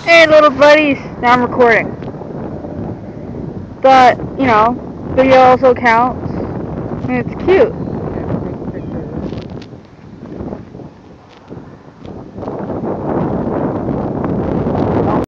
Hey little buddies, now I'm recording. But, video also counts. And it's cute.